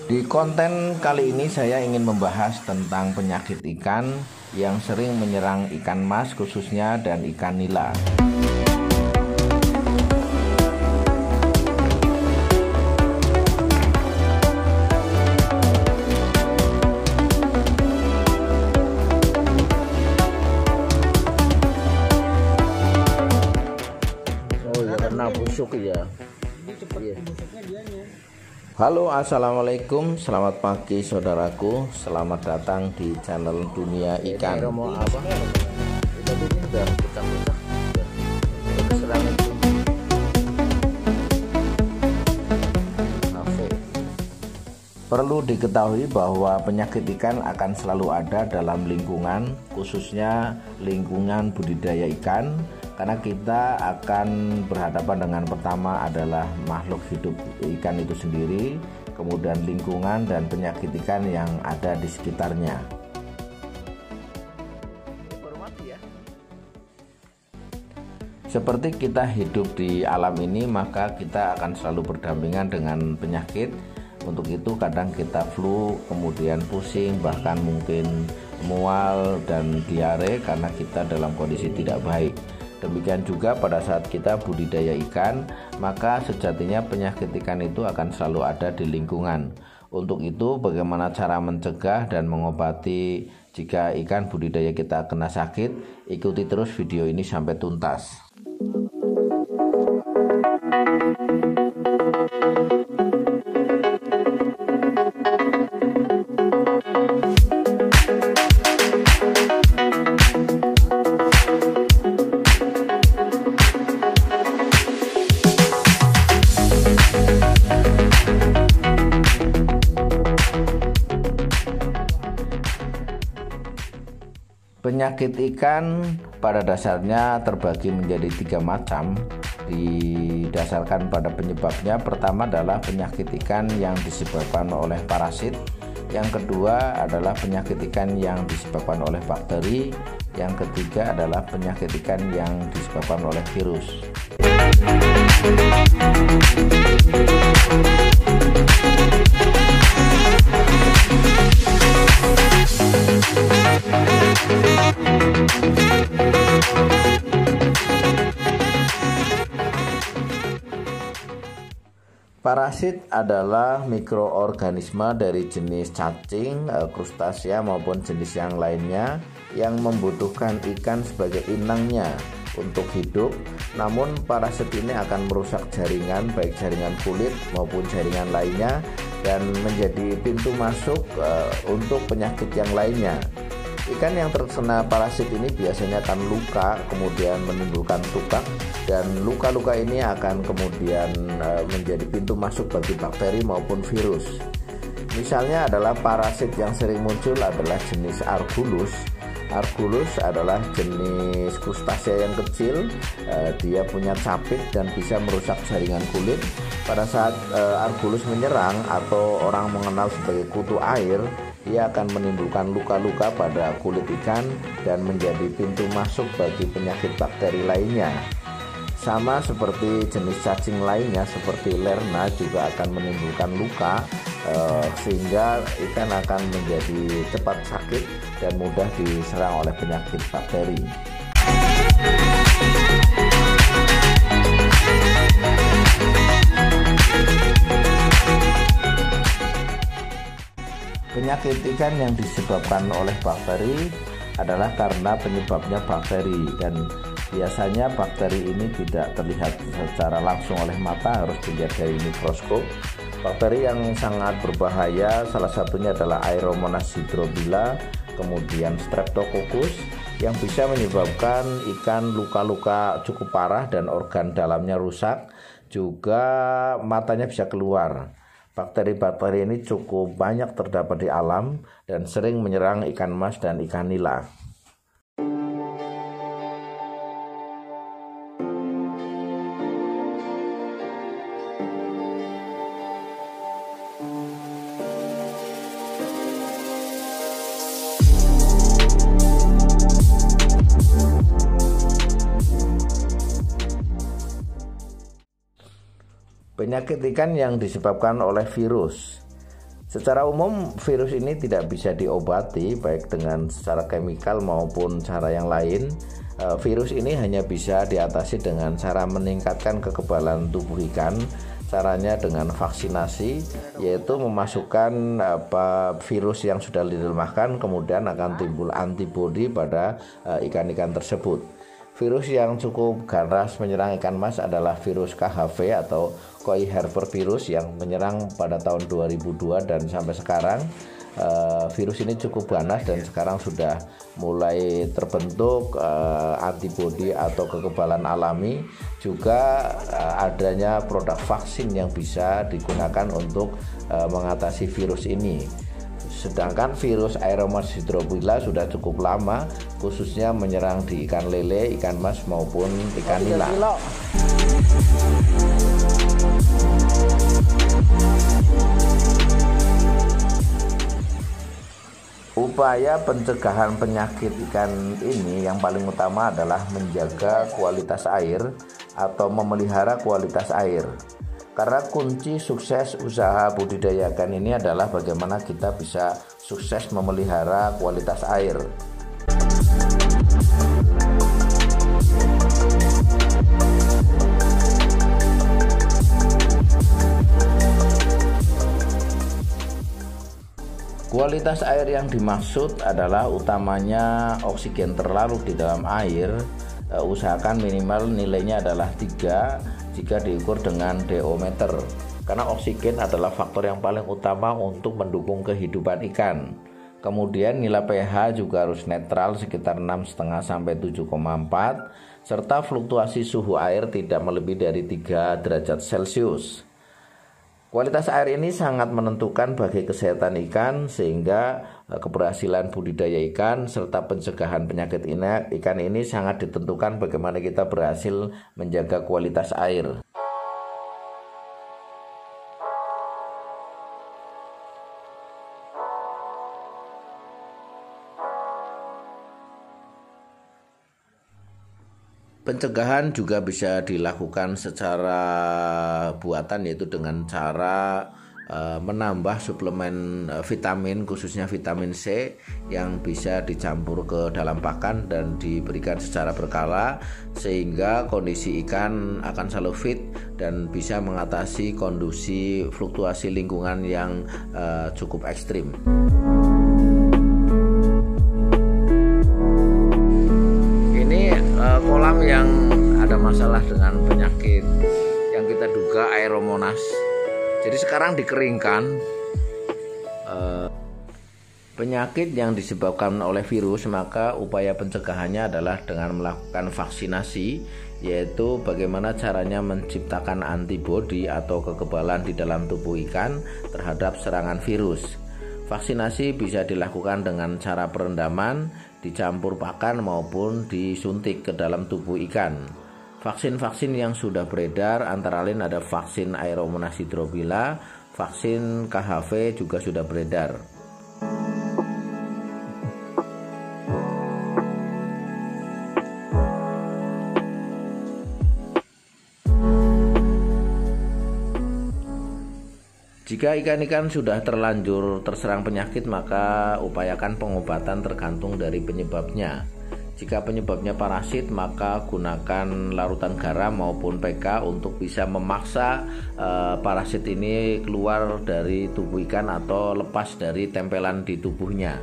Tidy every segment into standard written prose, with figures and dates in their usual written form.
Di konten kali ini saya ingin membahas tentang penyakit ikan yang sering menyerang ikan mas khususnya dan ikan nila. Oh ya, karena busuk ya. Halo, assalamualaikum, selamat pagi saudaraku, selamat datang di channel Dunia Ikan. Mau apa? Tadi ini udah pecah-pecah. Perlu diketahui bahwa penyakit ikan akan selalu ada dalam lingkungan, khususnya lingkungan budidaya ikan, karena kita akan berhadapan dengan pertama adalah makhluk hidup ikan itu sendiri, kemudian lingkungan dan penyakit ikan yang ada di sekitarnya. Seperti kita hidup di alam ini, maka kita akan selalu berdampingan dengan penyakit. Untuk itu kadang kita flu, kemudian pusing, bahkan mungkin mual dan diare karena kita dalam kondisi tidak baik. Demikian juga pada saat kita budidaya ikan, maka sejatinya penyakit ikan itu akan selalu ada di lingkungan. Untuk itu bagaimana cara mencegah dan mengobati jika ikan budidaya kita kena sakit? Ikuti terus video ini sampai tuntas. Penyakit ikan pada dasarnya terbagi menjadi 3 macam, didasarkan pada penyebabnya. Pertama adalah penyakit ikan yang disebabkan oleh parasit, yang kedua adalah penyakit ikan yang disebabkan oleh bakteri, yang ketiga adalah penyakit ikan yang disebabkan oleh virus. Parasit adalah mikroorganisme dari jenis cacing, krustasea maupun jenis yang lainnya yang membutuhkan ikan sebagai inangnya untuk hidup. Namun parasit ini akan merusak jaringan, baik jaringan kulit maupun jaringan lainnya, dan menjadi pintu masuk untuk penyakit yang lainnya. Ikan yang terkena parasit ini biasanya akan luka, kemudian menimbulkan tukak, dan luka-luka ini akan kemudian menjadi pintu masuk bagi bakteri maupun virus. Misalnya adalah parasit yang sering muncul adalah jenis Argulus. Argulus adalah jenis krustasea yang kecil, dia punya capit dan bisa merusak jaringan kulit. Pada saat Argulus menyerang atau orang mengenal sebagai kutu air, ia akan menimbulkan luka-luka pada kulit ikan dan menjadi pintu masuk bagi penyakit bakteri lainnya. Sama seperti jenis cacing lainnya seperti Lerna juga akan menimbulkan luka, sehingga ikan akan menjadi cepat sakit dan mudah diserang oleh penyakit bakteri. Penyakit ikan yang disebabkan oleh bakteri adalah karena penyebabnya bakteri, dan biasanya bakteri ini tidak terlihat secara langsung oleh mata, harus dilihat dari mikroskop. Bakteri yang sangat berbahaya salah satunya adalah Aeromonas hydrobila, kemudian Streptococcus yang bisa menyebabkan ikan luka-luka cukup parah dan organ dalamnya rusak, juga matanya bisa keluar. Bakteri-bakteri ini cukup banyak terdapat di alam dan sering menyerang ikan mas dan ikan nila. Penyakit ikan yang disebabkan oleh virus. Secara umum virus ini tidak bisa diobati baik dengan secara kemikal maupun cara yang lain. Virus ini hanya bisa diatasi dengan cara meningkatkan kekebalan tubuh ikan. Caranya dengan vaksinasi, yaitu memasukkan virus yang sudah dilemahkan, kemudian akan timbul antibodi pada ikan-ikan tersebut. Virus yang cukup ganas menyerang ikan mas adalah virus KHV atau koi Harper virus yang menyerang pada tahun 2002 dan sampai sekarang. Virus ini cukup ganas dan sekarang sudah mulai terbentuk antibodi atau kekebalan alami. Juga adanya produk vaksin yang bisa digunakan untuk mengatasi virus ini. Sedangkan virus Aeromonas hydrobila sudah cukup lama, khususnya menyerang di ikan lele, ikan mas maupun ikan nila. Upaya pencegahan penyakit ikan ini yang paling utama adalah menjaga kualitas air atau memelihara kualitas air. Karena kunci sukses usaha budidaya ikan ini adalah bagaimana kita bisa sukses memelihara kualitas air. Kualitas air yang dimaksud adalah utamanya oksigen terlarut di dalam air. Usahakan minimal nilainya adalah 3 jika diukur dengan DO meter, karena oksigen adalah faktor yang paling utama untuk mendukung kehidupan ikan. Kemudian nilai pH juga harus netral sekitar 6,5 sampai 7,4, serta fluktuasi suhu air tidak melebihi dari 3 derajat Celcius. Kualitas air ini sangat menentukan bagi kesehatan ikan, sehingga keberhasilan budidaya ikan serta pencegahan penyakit ikan ini sangat ditentukan bagaimana kita berhasil menjaga kualitas air. Pencegahan juga bisa dilakukan secara buatan, yaitu dengan cara menambah suplemen vitamin, khususnya vitamin C yang bisa dicampur ke dalam pakan dan diberikan secara berkala, sehingga kondisi ikan akan selalu fit dan bisa mengatasi kondisi fluktuasi lingkungan yang cukup ekstrim. Kolam yang ada masalah dengan penyakit yang kita duga Aeromonas, jadi sekarang dikeringkan. Penyakit yang disebabkan oleh virus, maka upaya pencegahannya adalah dengan melakukan vaksinasi, yaitu bagaimana caranya menciptakan antibodi atau kekebalan di dalam tubuh ikan terhadap serangan virus. Vaksinasi bisa dilakukan dengan cara perendaman, dicampur pakan maupun disuntik ke dalam tubuh ikan. Vaksin-vaksin yang sudah beredar antara lain ada vaksin Aeromonas hydrobila, vaksin KHV juga sudah beredar. Jika ikan-ikan sudah terlanjur terserang penyakit, maka upayakan pengobatan tergantung dari penyebabnya. Jika penyebabnya parasit, maka gunakan larutan garam maupun PK untuk bisa memaksa parasit ini keluar dari tubuh ikan atau lepas dari tempelan di tubuhnya.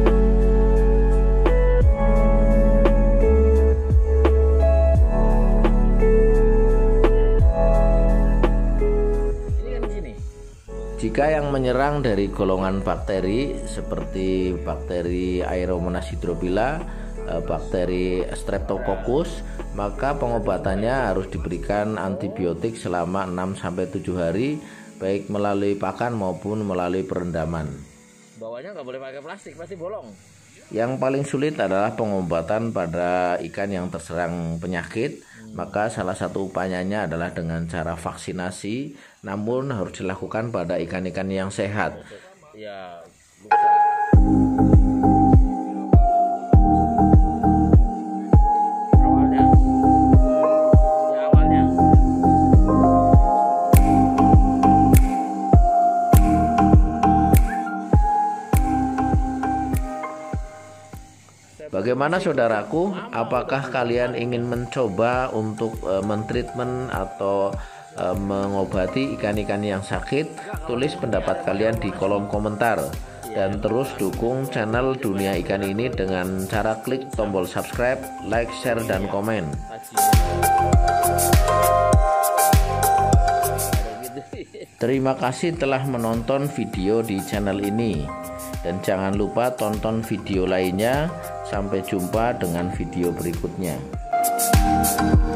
Jika yang menyerang dari golongan bakteri seperti bakteri Aeromonas hydrobila, bakteri Streptococcus, maka pengobatannya harus diberikan antibiotik selama 6-7 hari, baik melalui pakan maupun melalui perendaman. Bawahnya nggak boleh pakai plastik, pasti bolong. Yang paling sulit adalah pengobatan pada ikan yang terserang penyakit, maka salah satu upayanya adalah dengan cara vaksinasi, namun harus dilakukan pada ikan-ikan yang sehat. Ya, Bagaimana saudaraku? Apakah kalian ingin mencoba untuk mentreatment atau mengobati ikan-ikan yang sakit? Tulis pendapat kalian di kolom komentar. Dan terus dukung channel Dunia Ikan ini dengan cara klik tombol subscribe, like, share, dan komen. Terima kasih telah menonton video di channel ini. Dan jangan lupa tonton video lainnya. Sampai jumpa dengan video berikutnya.